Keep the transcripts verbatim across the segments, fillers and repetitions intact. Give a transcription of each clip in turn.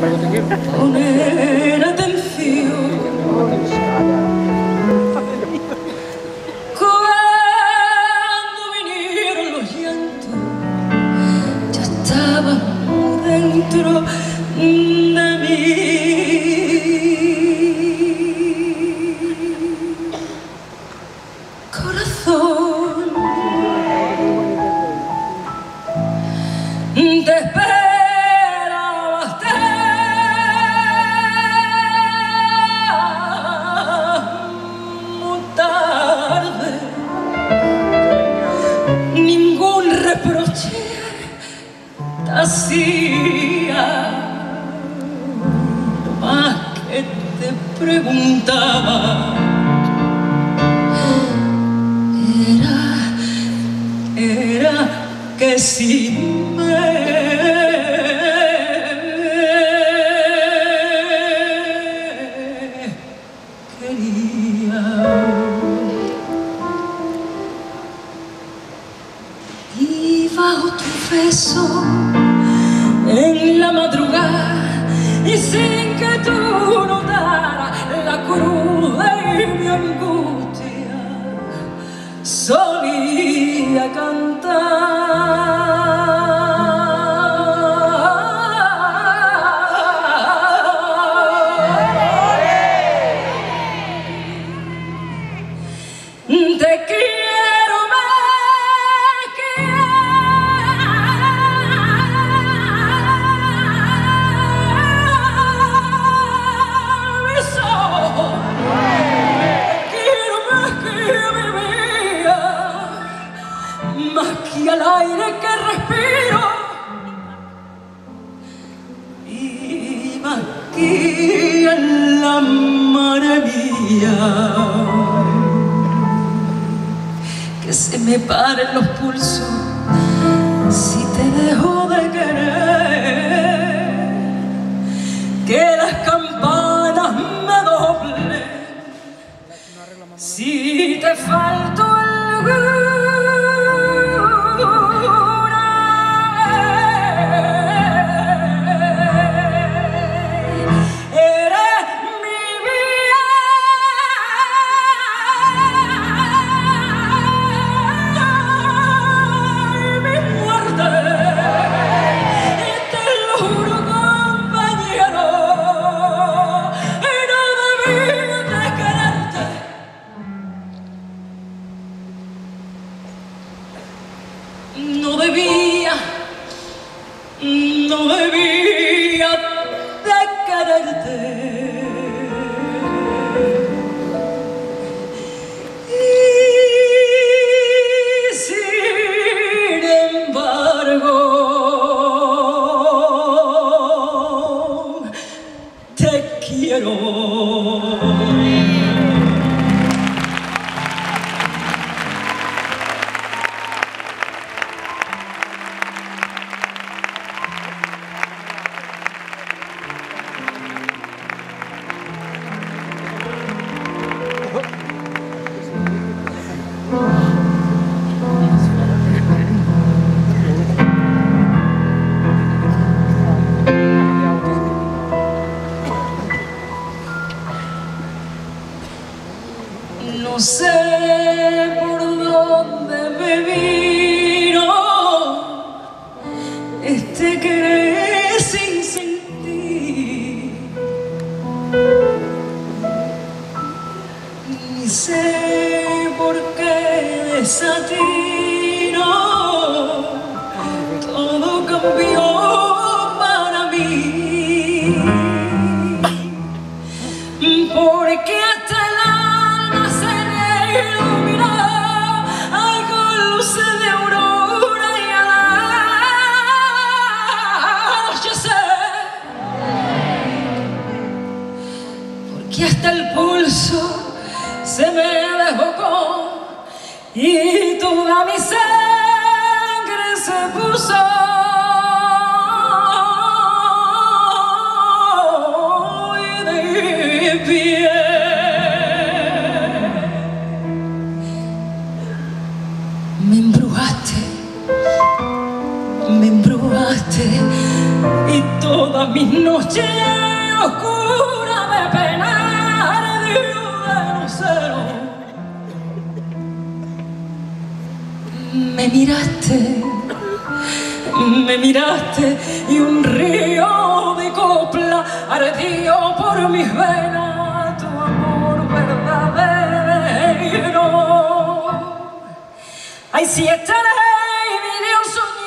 poner atención cuando vinieron los llantos, ya estaban dentro de mí. Corazón, te esperaba hasta muy tarde. Ningún reproche te hacía, más que te preguntaba. Era, era que si me quería. Y bajo tu beso en la madrugada, y sin que tú notaras la cruz de mi angustia, solía cantar. Te quiero, me más que al aire que respiro, y más que a la maravilla, que se me paren los pulsos si te dejo de querer, que las campanas me doblen si te falto algo. No debía, no debía de quererte. Y sin embargo, te quiero. No sé por dónde me vino este querer sin sentir, ni sé por qué desatino todo cambió para mí, porque hasta el alma se me iluminó ay, con luces de aurora, y al anochecer, porque hasta el pulso se me desbocó y toda mi sangre se puso de pie. Me embrujaste, me embrujaste y toda todas mis noches oscuras de penar de lucero. Me miraste, me miraste y un río de copla ardió por mis venas, tu amor verdadero. Ay, si estaré vivió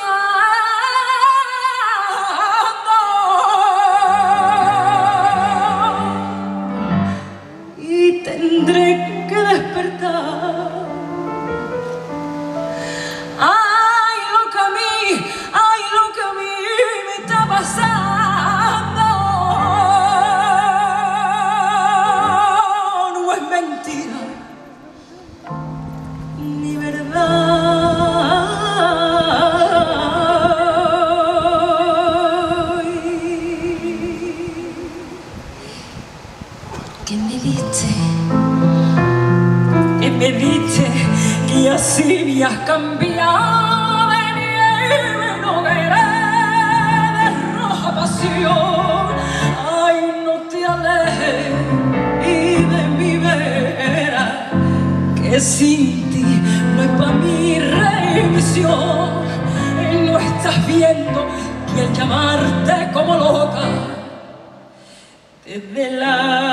soñando y tendré que despertar. Ay, lo que a mí, ay, lo que a mí me está pasando no es mentira ni verdad. ¿Qué me diste? ¿Qué me diste? Que así me has cambiado de nieve en hoguera de roja pasión. Ay, no te alejes y de mi vera, que sin ti no hay para mi remisión. No estás viendo que al llamarte como loca desde la